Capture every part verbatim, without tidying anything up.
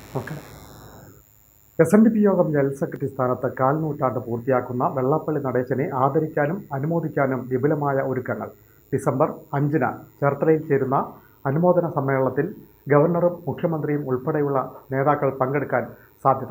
Okay. S N D P യോഗം general secretary സ്ഥാനത്ത് കാൽ നൂറ്റാണ്ട് പൂർത്തിയാക്കുന്ന വെള്ളാപ്പള്ളി നടേശനെ ആദരിക്കാനും അനുമോദിക്കാനും വിപുലമായ ഒരുക്കങ്ങൾ. ഡിസംബർ അഞ്ചിന് ചേർത്തലയിൽ ചേരുന്ന അനുമോദന സമ്മേളനത്തിൽ ഗവർണറും മുഖ്യമന്ത്രിയും ഉൾപ്പെടെയുള്ള നേതാക്കൾ പങ്കെടുക്കാൻ സാധ്യത.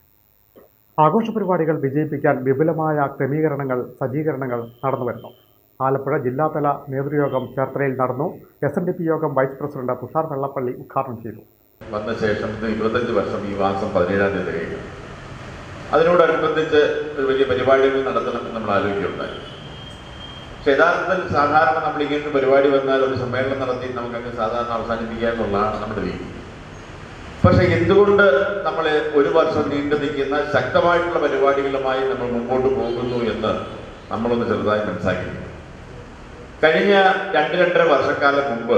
ആഘോഷ പരിപാടികൾ വിജയിപ്പിക്കാൻ വിപുലമായ ക്രമീകരണങ്ങൾ സജ്ജീകരണങ്ങൾ നടന്നുവരുന്നു. ആലപ്പുഴ ജില്ലാതല നേതൃയോഗം ചേർത്തലയിൽ നടന്നു. എസ് എൻ ഡി പി യോഗം വൈസ് പ്രസിഡന്റ് തുഷാർ വെള്ളാപ്പള്ളി ഉദ്ഘാടനം ചെയ്തു. വന്ന ശേഷം ഇരുപത്തഞ്ച് വർഷം ഈ മാസം പതിനേഴാം തീയതി കഴിഞ്ഞു. അതിനോടനുബന്ധിച്ച് ഒരു വലിയ പരിപാടികൾ നടത്തണം നമ്മൾ ആലോചിക്കുകയുണ്ടായി. പക്ഷെ യഥാർത്ഥത്തിൽ സാധാരണ നമ്മളിങ്ങനെ പരിപാടി വന്നാൽ ഒരു സമ്മേളനം നടത്തി നമുക്കങ്ങ് സാധാരണ അവസാനിപ്പിക്കുക എന്നുള്ളതാണ് നമ്മുടെ രീതി. പക്ഷെ എന്തുകൊണ്ട് നമ്മൾ ഒരു വർഷം നീണ്ടു നിൽക്കുന്ന ശക്തമായിട്ടുള്ള പരിപാടികളുമായി നമ്മൾ മുമ്പോട്ട് പോകുന്നു എന്ന് നമ്മളൊന്ന് ചെറുതായി മനസ്സിലാക്കി. കഴിഞ്ഞ രണ്ട് രണ്ടര വർഷക്കാലം മുമ്പ്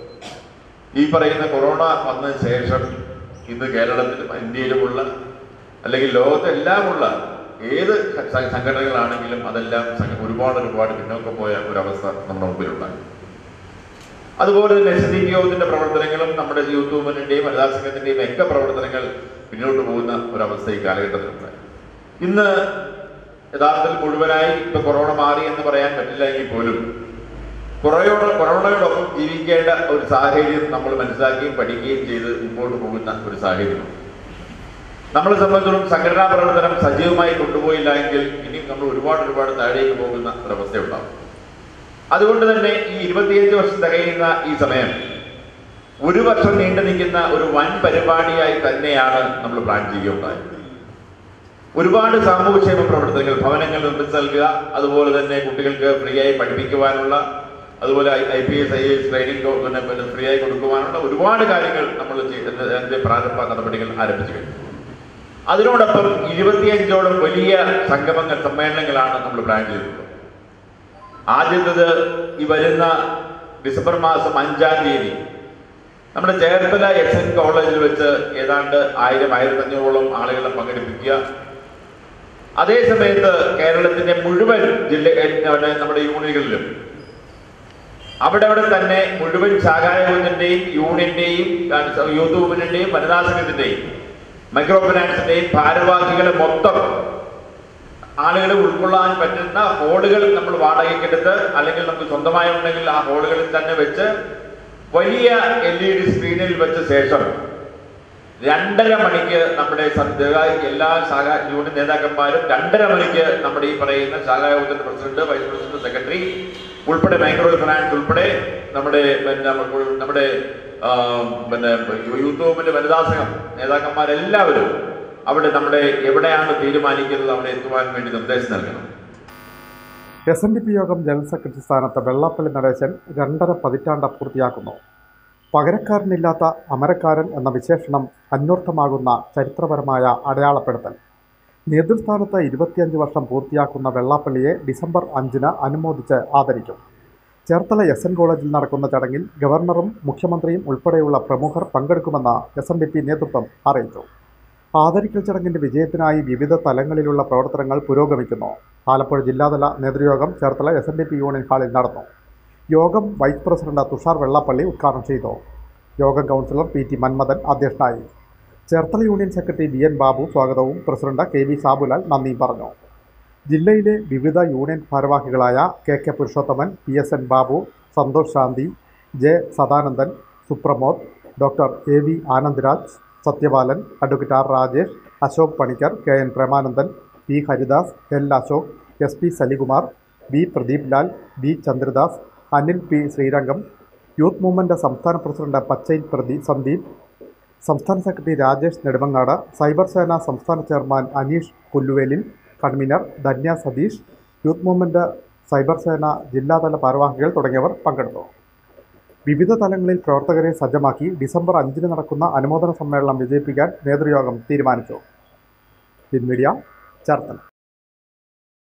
ഈ പറയുന്ന കൊറോണ വന്നതിന് ശേഷം ഇന്ന് കേരളത്തിലും ഇന്ത്യയിലുമുള്ള അല്ലെങ്കിൽ ലോകത്തെല്ലാമുള്ള ഏത് സംഘടനകളാണെങ്കിലും അതെല്ലാം ഒരുപാട് ഒരുപാട് പിന്നോക്കം പോയ ഒരവസ്ഥ നമ്മുടെ മുമ്പിലുണ്ടായി. അതുപോലെ തന്നെ എസ് എൻ ഡി പി യോഗത്തിന്റെ പ്രവർത്തനങ്ങളും നമ്മുടെ യൂത്ത് മൂവ്മെന്റിന്റെയും വനിതാ സംഘത്തിന്റെയും ഒക്കെ പ്രവർത്തനങ്ങൾ പിന്നോട്ട് പോകുന്ന ഒരവസ്ഥ ഈ കാലഘട്ടത്തിലുണ്ടായി. ഇന്ന് യഥാർത്ഥത്തിൽ മുഴുവനായി ഇപ്പൊ കൊറോണ മാറി എന്ന് പറയാൻ പറ്റില്ല എങ്കിൽ പോലും കൊറോണ കൊറോണയോടൊപ്പം ജീവിക്കേണ്ട ഒരു സാഹചര്യം നമ്മൾ മനസ്സിലാക്കുകയും പഠിക്കുകയും ചെയ്ത് മുമ്പോട്ട് പോകുന്ന ഒരു സാഹചര്യമാണ്. നമ്മളെ സംബന്ധിച്ചിടത്തോളം സംഘടനാ പ്രവർത്തനം സജീവമായി കൊണ്ടുപോയില്ല എങ്കിൽ ഇനിയും നമ്മൾ ഒരുപാട് ഒരുപാട് താഴേക്ക് പോകുന്ന ഒരവസ്ഥയുണ്ടാകും. അതുകൊണ്ട് തന്നെ ഈ ഇരുപത്തിയഞ്ച് വർഷം തികയുന്ന ഈ സമയം ഒരു വർഷം നീണ്ടു നിൽക്കുന്ന ഒരു വൻ പരിപാടിയായി തന്നെയാണ് നമ്മൾ പ്ലാൻ ചെയ്യുകയുണ്ടായത്. ഒരുപാട് സാമൂഹ്യക്ഷേമ പ്രവർത്തനങ്ങൾ, ഭവനങ്ങൾ നിർമ്മിച്ച് നൽകുക, അതുപോലെ തന്നെ കുട്ടികൾക്ക് ഫ്രീ ആയി പഠിപ്പിക്കുവാനുള്ള, അതുപോലെ I P S I S training പിന്നെ ഫ്രീ ആയി കൊടുക്കുവാനുള്ള ഒരുപാട് കാര്യങ്ങൾ നമ്മൾ അതിന്റെ പ്രാരംഭ നടപടികൾ ആരംഭിച്ചു കഴിഞ്ഞു. അതിനോടൊപ്പം ഇരുപത്തിയഞ്ചോളം വലിയ സംഗമങ്ങൾ സമ്മേളനങ്ങളാണ് നമ്മൾ പ്ലാൻ ചെയ്തിട്ടുള്ളത്. ആദ്യത്തേത് ഈ വരുന്ന ഡിസംബർ മാസം അഞ്ചാം തീയതി നമ്മുടെ ചേർത്തല എസ് എൻ കോളേജിൽ വെച്ച് ഏതാണ്ട് ആയിരം ആയിരത്തി അഞ്ഞൂറോളം ആളുകളെ പങ്കെടുപ്പിക്കുക. അതേ സമയത്ത് കേരളത്തിന്റെ മുഴുവൻ ജില്ല നമ്മുടെ യൂണിയനുകളിലും അവിടെ അവിടെ തന്നെ മുഴുവൻ ശാഖായോഗത്തിന്റെയും യൂണിയന്റെയും യൂത്ത് മൂവ്മെന്റിന്റെയും വനിതാ സംഘത്തിന്റെയും മൈക്രോ ഫിനാൻസിന്റെയും ഭാരവാഹികളെ മൊത്തം ആളുകളെ ഉൾക്കൊള്ളാൻ പറ്റുന്ന ഹോളുകൾ നമ്മൾ വാടകയ്ക്കെടുത്ത് അല്ലെങ്കിൽ നമുക്ക് സ്വന്തമായി ഉണ്ടെങ്കിൽ ആ ഹോളുകളിൽ തന്നെ വെച്ച് വലിയ എൽ ഇ ഡി സ്ക്രീനിൽ വെച്ച ശേഷം രണ്ടര മണിക്ക് നമ്മുടെ എല്ലാ ശാഖാ യൂണിയൻ നേതാക്കന്മാരും രണ്ടര മണിക്ക് നമ്മുടെ ഈ പറയുന്ന ശാഖായോഗത്തിന്റെ പ്രസിഡന്റ്, വൈസ് പ്രസിഡന്റ്, സെക്രട്ടറി ഉൾപ്പെടെ മൈക്രോ ഫിനാൻസ് ഉൾപ്പെടെ നമ്മുടെ പിന്നെ നമ്മുടെ പിന്നെ യൂത്ത് മൂവ്മെന്റ് വനിതാ സംഘം നേതാക്കന്മാരെല്ലാവരും അവിടെ നമ്മുടെ എവിടെയാണ് തീരുമാനിക്കുന്നത് അവിടെ എത്തുവാൻ വേണ്ടി നിർദ്ദേശം നൽകണം. എസ് എൻ ഡി പി യോഗം ജനറൽ സെക്രട്ടറി സ്ഥാനത്ത് വെള്ളാപ്പള്ളി നടേശൻ രണ്ടര പതിറ്റാണ്ട് പൂർത്തിയാക്കുന്നു. പകരക്കാരനില്ലാത്ത അമരക്കാരൻ എന്ന വിശേഷണം അന്വർത്ഥമാകുന്ന ചരിത്രപരമായ അടയാളപ്പെടുത്തൽ. നേതൃസ്ഥാനത്ത് ഇരുപത്തിയഞ്ച് വർഷം പൂർത്തിയാക്കുന്ന വെള്ളാപ്പള്ളിയെ ഡിസംബർ അഞ്ചിന് അനുമോദിച്ച് ആദരിക്കും. ചേർത്തല എസ് എൻ കോളേജിൽ നടക്കുന്ന ചടങ്ങിൽ ഗവർണറും മുഖ്യമന്ത്രിയും ഉൾപ്പെടെയുള്ള പ്രമുഖർ പങ്കെടുക്കുമെന്ന് എസ് എൻ ഡി പി നേതൃത്വം അറിയിച്ചു. ആദരിക്കൽ ചടങ്ങിൻ്റെ വിജയത്തിനായി വിവിധ തലങ്ങളിലുള്ള പ്രവർത്തനങ്ങൾ പുരോഗമിക്കുന്നു. ആലപ്പുഴ ജില്ലാതല നേതൃയോഗം Cherthala S N D P union ഹാളിൽ നടന്നു. യോഗം വൈസ് പ്രസിഡന്റ് തുഷാർ വെള്ളാപ്പള്ളി ഉദ്ഘാടനം ചെയ്തു. യോഗം കൗൺസിലർ പി ടി മന്മഥൻ അധ്യക്ഷനായി. Cherthala union secretary V N Babu സ്വാഗതവും പ്രസിഡന്റ് കെ വി സാബുലാൽ നന്ദിയും പറഞ്ഞു. ജില്ലയിലെ വിവിധ യൂണിയൻ ഭാരവാഹികളായ K K Purushothaman, P S N Babu, Santhosh Shanthi, J Sadanandan, Supramod, doctor A V Anandraj, Sathyapalan, advocate R Rajesh, Ashok Panicker, K N Premanandan, P Haridas, L Ashok, S P Salikumar, B Pradeep Lal, B Chandradas, Anil P Sreerangam, youth movement സംസ്ഥാന president Pachayil പ്രദീ സന്ദീപ്, സംസ്ഥാന secretary Rajesh Nedumangad, cyber Sena സംസ്ഥാന chairman Aneesh Pulluvelil, convener Dhanya Satheesh, youth movement cyber Sena ജില്ലാതല ഭാരവാഹികൾ തുടങ്ങിയവർ പങ്കെടുത്തു. വിവിധ തലങ്ങളിൽ പ്രവർത്തകരെ സജ്ജമാക്കി ഡിസംബർ അഞ്ചിന് നടക്കുന്ന അനുമോദന സമ്മേളനം വിജയിപ്പിക്കാൻ നേതൃയോഗം തീരുമാനിച്ചു. In media Cherthala.